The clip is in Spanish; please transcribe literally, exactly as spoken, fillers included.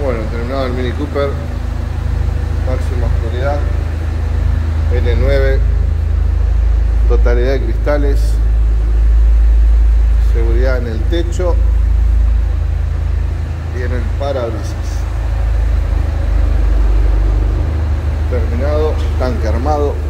Bueno, terminado el Mini Cooper, máxima oscuridad, N nueve, totalidad de cristales, seguridad en el techo y en el parabrisas. Terminado, tanque armado.